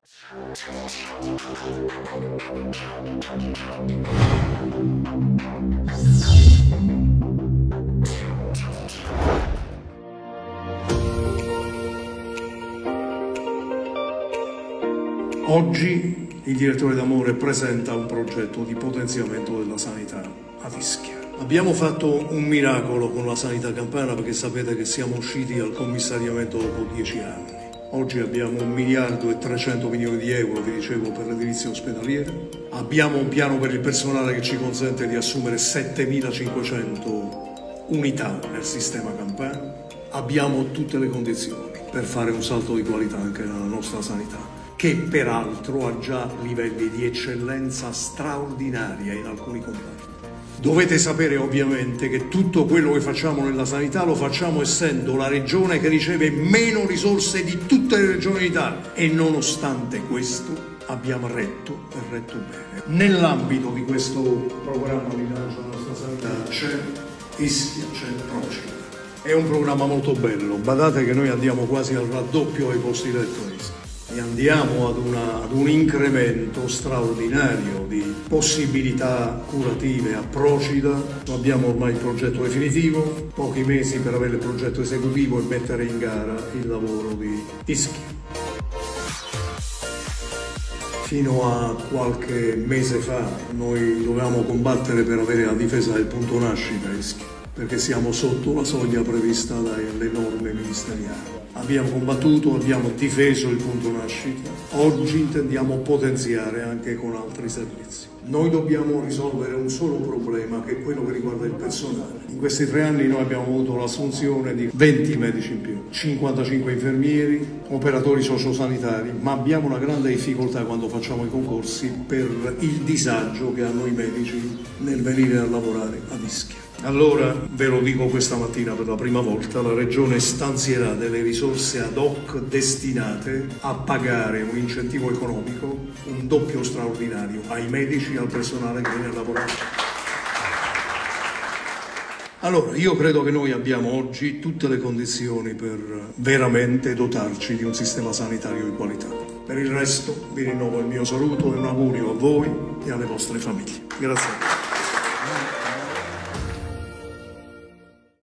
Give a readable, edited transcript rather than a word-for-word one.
Oggi il direttore d'Amore presenta un progetto di potenziamento della sanità ad Ischia. Abbiamo fatto un miracolo con la sanità campana perché sapete che siamo usciti dal commissariamento dopo 10 anni. Oggi abbiamo 1 miliardo e 300 milioni di euro, vi dicevo, per l'edilizia ospedaliera. Abbiamo un piano per il personale che ci consente di assumere 7.500 unità nel sistema campano. Abbiamo tutte le condizioni per fare un salto di qualità anche nella nostra sanità, che peraltro ha già livelli di eccellenza straordinaria in alcuni comparti. Dovete sapere ovviamente che tutto quello che facciamo nella sanità lo facciamo essendo la regione che riceve meno risorse di tutte le regioni d'Italia e nonostante questo abbiamo retto e retto bene. Nell'ambito di questo programma di rilancio della nostra sanità c'è Ischia, c'è Procida. È un programma molto bello, badate che noi andiamo quasi al raddoppio ai posti letto a Ischia. E andiamo ad un incremento straordinario di possibilità curative a Procida. Abbiamo ormai il progetto definitivo, pochi mesi per avere il progetto esecutivo e mettere in gara il lavoro di Ischia. Fino a qualche mese fa noi dovevamo combattere per avere la difesa del punto nascita a Ischia, perché siamo sotto la soglia prevista dalle norme ministeriali. Abbiamo combattuto, abbiamo difeso il punto nascita, oggi intendiamo potenziare anche con altri servizi. Noi dobbiamo risolvere un solo problema, che è quello che riguarda il personale. In questi 3 anni noi abbiamo avuto l'assunzione di 20 medici in più, 55 infermieri, operatori sociosanitari, ma abbiamo una grande difficoltà quando facciamo i concorsi per il disagio che hanno i medici nel venire a lavorare ad Ischia. Allora, ve lo dico questa mattina per la prima volta, la Regione stanzierà delle risorse ad hoc destinate a pagare un incentivo economico, un doppio straordinario ai medici e al personale che viene a lavorare. Allora, io credo che noi abbiamo oggi tutte le condizioni per veramente dotarci di un sistema sanitario di qualità. Per il resto vi rinnovo il mio saluto e un augurio a voi e alle vostre famiglie. Grazie.